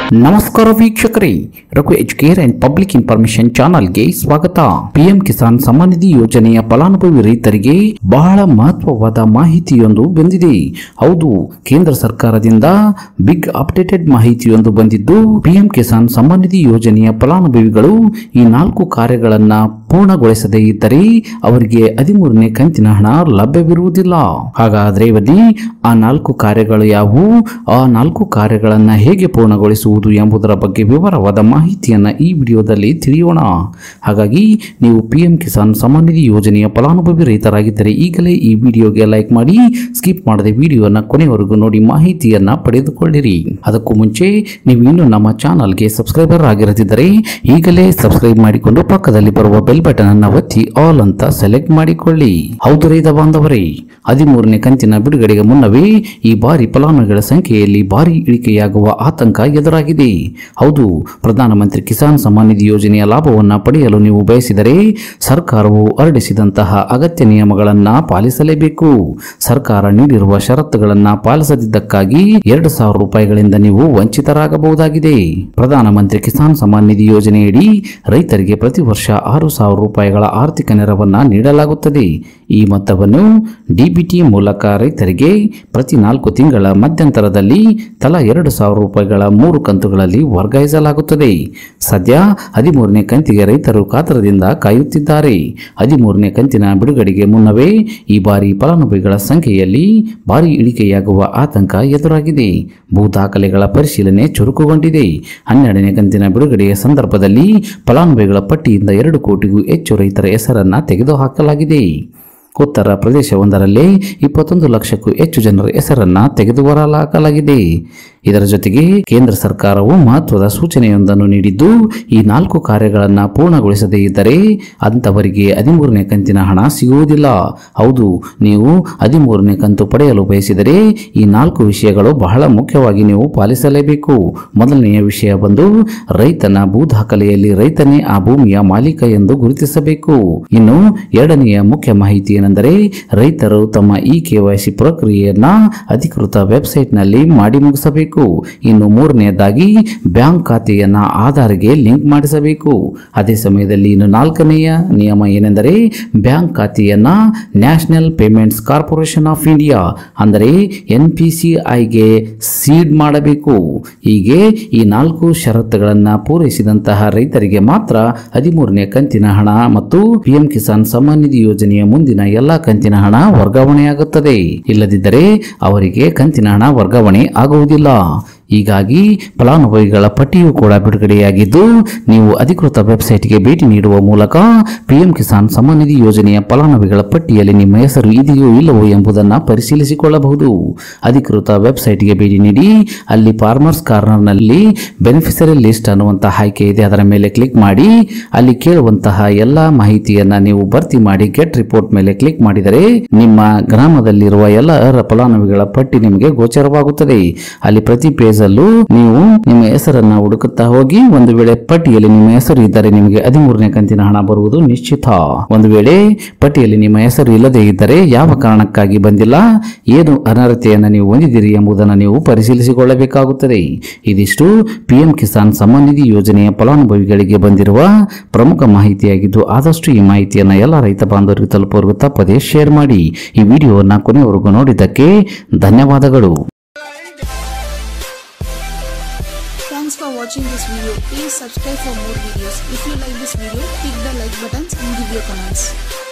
ನಮಸ್ಕಾರ ವೀಕ್ಷಕರೇ, Raghu Educare and public information ಚಾನಲ್ಗೆ ಸ್ವಾಗತ. ಪಿಎಂ ಕಿಸಾನ್ ಸಮ್ಮಾನ್ ನಿಧಿ ಯೋಜನೆಯ ಫಲಾನುಭವಿ ರೈತರಿಗೆ ಬಹಳ ಮಹತ್ವವಾದ ಮಾಹಿತಿಯೊಂದು ಬಂದಿದೆ. ಹೌದು, ಕೇಂದ್ರ ಸರ್ಕಾರದಿಂದ ಬಿಗ್ ಅಪ್ಡೇಟೆಡ್ ಮಾಹಿತಿಯೊಂದು ಬಂದಿದ್ದು, ಪಿಎಂ ಕಿಸಾನ್ ಸಮ್ಮಾನ್ ನಿಧಿ ಯೋಜನೆಯ ಫಲಾನುಭವಿಗಳು ಈ 4 ಕಾರ್ಯಗಳನ್ನ ಪೂರ್ಣಗೊಳಿಸದೇ ಇದ್ದರೆ ಅವರಿಗೆ 13ನೇ ಕಂತಿನ ಹಣ ಲಭ್ಯವಿರುವುದಿಲ್ಲ. ಹಾಗಾದ್ರೆ ಆ 4 ಕಾರ್ಯಗಳು ಯಾವುವು, ಆ 4 ಕಾರ್ಯಗಳನ್ನ ಹೇಗೆ ಪೂರ್ಣಗೊಳಿಸುವುದು ಎಂಬುದರ ಬಗ್ಗೆ ವಿವರವಾದ ಮಾಹಿತಿಯನ್ನ ಈ ವಿಡಿಯೋದಲ್ಲಿ ತಿಳಿಯೋಣ. ಹಾಗಾಗಿ ನೀವು ಪಿಎಂ ಕಿಸಾನ್ ಸಮ್ಮಾನ್ ನಿಧಿ ಯೋಜನೆಯ ಫಲಾನುಭವಿ ರೈತರಾಗಿದ್ದರೆ ಈಗಲೇ ಈ ವಿಡಿಯೋಗೆ ಲೈಕ್ ಮಾಡಿ, ಸ್ಕಿಪ್ ಮಾಡದೆ ವಿಡಿಯೋನ ಕೊನೆವರೆಗೂ ನೋಡಿ ಮಾಹಿತಿಯನ್ನ ಪಡೆದುಕೊಳ್ಳಿರಿ. ಅದಕ್ಕೂ ಮುಂಚೆ ನೀವು ಇನ್ನೂ ನಮ್ಮ ಚಾನಲ್ಗೆ ಸಬ್ಸ್ಕ್ರೈಬರ್ ಆಗಿರದಿದ್ದರೆ ಈಗಲೇ ಸಬ್ಸ್ಕ್ರೈಬ್ ಮಾಡಿಕೊಂಡು ಪಕ್ಕದಲ್ಲಿ ಬರುವ ಬೆಲ್ ಬಟನ್ ಅನ್ನು ಒತ್ತಿ ಆಲ್ ಅಂತ ಸೆಲೆಕ್ಟ್ ಮಾಡಿಕೊಳ್ಳಿ. ಹೌದು ರೈತ ಬಾಂಧವರೇ, 13ನೇ ಕಂತಿನ ಬಿಡುಗಡೆಗೆ ಮುನ್ನವೇ ಈ ಬಾರಿ ಫಲಾನುಭವಿಗಳ ಸಂಖ್ಯೆಯಲ್ಲಿ ಭಾರಿ ಇಳಿಕೆಯಾಗುವ ಆತಂಕ ಎದುರಾಗಿದೆ. ಹೌದು, ಪ್ರಧಾನಮಂತ್ರಿ ಕಿಸಾನ್ ಸಮ್ಮಾನ್ ನಿಧಿ ಯೋಜನೆಯ ಲಾಭವನ್ನು ಪಡೆಯಲು ನೀವು ಬಯಸಿದರೆ ಸರ್ಕಾರವು ಹೊರಡಿಸಿದಂತಹ ಅಗತ್ಯ ನಿಯಮಗಳನ್ನು ಪಾಲಿಸಲೇಬೇಕು. ಸರ್ಕಾರ ನೀಡಿರುವ ಷರತ್ತುಗಳನ್ನು ಪಾಲಿಸದಿದ್ದಕ್ಕಾಗಿ 2,000 ರೂಪಾಯಿಗಳಿಂದ ನೀವು ವಂಚಿತರಾಗಬಹುದಾಗಿದೆ. ಪ್ರಧಾನಮಂತ್ರಿ ಕಿಸಾನ್ ಸಮ್ಮಾನ್ ನಿಧಿ ಯೋಜನೆಯಡಿ ರೈತರಿಗೆ ಪ್ರತಿ ವರ್ಷ 6,000 ರೂಪಾಯಿಗಳ ಆರ್ಥಿಕ ನೆರವನ್ನು ನೀಡಲಾಗುತ್ತದೆ. ಈ ಮೊತ್ತವನ್ನು ಡಿಬಿಟಿ ಮೂಲಕ ರೈತರಿಗೆ ಪ್ರತಿ 4 ತಿಂಗಳ ಮಧ್ಯಂತರದಲ್ಲಿ ತಲಾ 2,000 ರೂಪಾಯಿಗಳ 3 ಕಂತುಗಳಲ್ಲಿ ವರ್ಗಾಯಿಸಲಾಗುತ್ತದೆ. ಸದ್ಯ 13ನೇ ಕಂತಿಗೆ ರೈತರು ಕಾತರದಿಂದ ಕಾಯುತ್ತಿದ್ದಾರೆ. 13ನೇ ಕಂತಿನ ಬಿಡುಗಡೆಗೆ ಮುನ್ನವೇ ಈ ಬಾರಿ ಫಲಾನುಭವಿಗಳ ಸಂಖ್ಯೆಯಲ್ಲಿ ಭಾರಿ ಇಳಿಕೆಯಾಗುವ ಆತಂಕ ಎದುರಾಗಿದೆ. ಭೂ ದಾಖಲೆಗಳ ಪರಿಶೀಲನೆ ಚುರುಕುಗೊಂಡಿದೆ. 12ನೇ ಕಂತಿನ ಬಿಡುಗಡೆಯ ಸಂದರ್ಭದಲ್ಲಿ ಫಲಾನುಭವಿಗಳ ಪಟ್ಟಿಯಿಂದ 2 ಕೋಟಿಗೂ ಹೆಚ್ಚು ರೈತರ ಹೆಸರನ್ನ ತೆಗೆದುಹಾಕಲಾಗಿದೆ. ಉತ್ತರ ಪ್ರದೇಶವೊಂದರಲ್ಲಿ 21 ಲಕ್ಷಕ್ಕೂ ಹೆಚ್ಚು ಜನರ ಹೆಸರನ್ನ ತೆಗೆದುಹಾಕಲಾಗಿದೆ. ಇದರ ಜೊತೆಗೆ ಕೇಂದ್ರ ಸರ್ಕಾರವು ಮಹತ್ವದ ಸೂಚನೆಯೊಂದನ್ನು ನೀಡಿದ್ದು, ಈ 4 ಕಾರ್ಯಗಳನ್ನು ಪೂರ್ಣಗೊಳಿಸದೇ ಇದ್ದರೆ ಅಂತವರಿಗೆ 13ನೇ ಕಂತಿನ ಹಣ ಸಿಗುವುದಿಲ್ಲ. ಹೌದು, ನೀವು 13ನೇ ಕಂತು ಪಡೆಯಲು ಬಯಸಿದರೆ ಈ 4 ವಿಷಯಗಳು ಬಹಳ ಮುಖ್ಯವಾಗಿ ನೀವು ಪಾಲಿಸಲೇಬೇಕು. ಮೊದಲನೆಯ ವಿಷಯ ಬಂದು, ರೈತನ ಭೂ ದಾಖಲೆಯಲ್ಲಿ ರೈತನೇ ಆ ಭೂಮಿಯ ಮಾಲೀಕ ಎಂದು ಗುರುತಿಸಬೇಕು. ಇನ್ನು ಎರಡನೆಯ ಮುಖ್ಯ ಮಾಹಿತಿ ಏನೆಂದರೆ, ರೈತರು ತಮ್ಮ ಈ KYC ಪ್ರಕ್ರಿಯೆಯನ್ನ ಅಧಿಕೃತ ವೆಬ್ಸೈಟ್ ನಲ್ಲಿ ಮಾಡಿ ಮುಗಿಸಬೇಕು. ಇನ್ನು ಮೂರನೆಯದಾಗಿ ಬ್ಯಾಂಕ್ ಖಾತೆಯನ್ನ ಆಧಾರ್ಗೆ ಲಿಂಕ್ ಮಾಡಿಸಬೇಕು. ಅದೇ ಸಮಯದಲ್ಲಿ ಇನ್ನು 4ನೆಯ ನಿಯಮ ಏನೆಂದರೆ, ಬ್ಯಾಂಕ್ ಖಾತೆಯನ್ನ national payments corporation of India ಅಂದರೆ NPCIಗೆ ಸೀಡ್ ಮಾಡಬೇಕು. ಹೀಗೆ ಈ 4 ಷರತ್ತುಗಳನ್ನು ಪೂರೈಸಿದಂತಹ ರೈತರಿಗೆ ಮಾತ್ರ 13ನೇ ಕಂತಿನ ಹಣ ಮತ್ತು ಪಿಎಂ ಕಿಸಾನ್ ಸಮ್ಮಾನ್ ನಿಧಿ ಯೋಜನೆಯ ಮುಂದಿನ ಎಲ್ಲಾ ಕಂತಿನ ಹಣ ವರ್ಗಾವಣೆಯಾಗುತ್ತದೆ. ಇಲ್ಲದಿದ್ದರೆ ಅವರಿಗೆ ಕಂತಿನ ಹಣ ವರ್ಗಾವಣೆ ಆಗುವುದಿಲ್ಲ. ಹೀಗಾಗಿ ಫಲಾನುಭವಿಗಳ ಪಟ್ಟಿಯೂ ಕೂಡ ಬಿಡುಗಡೆಯಾಗಿದ್ದು, ನೀವು ಅಧಿಕೃತ ವೆಬ್ಸೈಟ್ಗೆ ಭೇಟಿ ನೀಡುವ ಮೂಲಕ ಪಿಎಂ ಕಿಸಾನ್ ಸಮ್ಮಾನ್ ನಿಧಿ ಯೋಜನೆಯ ಫಲಾನುಭವಿಗಳ ಪಟ್ಟಿಯಲ್ಲಿ ನಿಮ್ಮ ಹೆಸರು ಇದೆಯೋ ಇಲ್ಲವೋ ಎಂಬುದನ್ನು ಪರಿಶೀಲಿಸಿಕೊಳ್ಳಬಹುದು. ಅಧಿಕೃತ ವೆಬ್ಸೈಟ್ಗೆ ಭೇಟಿ ನೀಡಿ ಅಲ್ಲಿ ಫಾರ್ಮರ್ಸ್ ಕಾರ್ನರ್ನಲ್ಲಿ ಬೆನಿಫಿಷರಿ ಲಿಸ್ಟ್ ಅನ್ನುವಂತಹ ಆಯ್ಕೆ ಇದೆ. ಅದರ ಮೇಲೆ ಕ್ಲಿಕ್ ಮಾಡಿ ಅಲ್ಲಿ ಕೇಳುವಂತಹ ಎಲ್ಲಾ ಮಾಹಿತಿಯನ್ನ ನೀವು ಭರ್ತಿ ಮಾಡಿ ಗೆಟ್ ರಿಪೋರ್ಟ್ ಮೇಲೆ ಕ್ಲಿಕ್ ಮಾಡಿದರೆ ನಿಮ್ಮ ಗ್ರಾಮದಲ್ಲಿರುವ ಎಲ್ಲ ಫಲಾನುಭವಿಗಳ ಪಟ್ಟಿ ನಿಮಗೆ ಗೋಚರವಾಗುತ್ತದೆ. ಅಲ್ಲಿ ಪ್ರತಿ ಪೇಜ್ ಅಲ್ಲೂ ನೀವು ನಿಮ್ಮ ಹೆಸರನ್ನ ಹುಡುಕುತ್ತಾ ಹೋಗಿ, ಒಂದು ವೇಳೆ ಪಟ್ಟಿಯಲ್ಲಿ ನಿಮ್ಮ ಹೆಸರು ಇದ್ದರೆ ನಿಮಗೆ 13ನೇ ಕಂತಿನ ಹಣ ಬರುವುದು ನಿಶ್ಚಿತ. ಒಂದು ವೇಳೆ ಪಟ್ಟಿಯಲ್ಲಿ ನಿಮ್ಮ ಹೆಸರು ಇಲ್ಲದೇ ಇದ್ದರೆ ಯಾವ ಕಾರಣಕ್ಕಾಗಿ ಬಂದಿಲ್ಲ, ಏನು ಅನರ್ಹತೆಯನ್ನು ನೀವು ಹೊಂದಿದ್ದೀರಿ ಎಂಬುದನ್ನು ನೀವು ಪರಿಶೀಲಿಸಿಕೊಳ್ಳಬೇಕಾಗುತ್ತದೆ. ಇದಿಷ್ಟು ಪಿಎಂ ಕಿಸಾನ್ ಸಮ್ಮಾನ್ ನಿಧಿ ಯೋಜನೆಯ ಫಲಾನುಭವಿಗಳಿಗೆ ಬಂದಿರುವ ಪ್ರಮುಖ ಮಾಹಿತಿಯಾಗಿದ್ದು, ಆದಷ್ಟು ಈ ಮಾಹಿತಿಯನ್ನು ಎಲ್ಲ ರೈತ ಬಾಂಧವರಿಗೆ ತಲುಪುವವರೆಗೂ ತಪ್ಪದೆ ಶೇರ್ ಮಾಡಿ. ಈ ವಿಡಿಯೋವನ್ನು ಕೊನೆಯವರೆಗೂ ನೋಡಿದ್ದಕ್ಕೆ ಧನ್ಯವಾದಗಳು. Thanks for watching this video. Please subscribe for more videos. If you like this video, click the like buttons and give your comments.